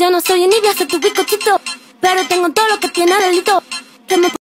Yo no soy envidia, soy tu bizcochito, pero tengo todo lo que tiene delito. Que me